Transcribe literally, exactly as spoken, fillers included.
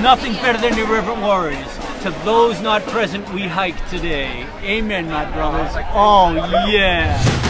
nothing better than irreverent warriors. To those not present, we hike today. Amen, my brothers. Oh, yeah.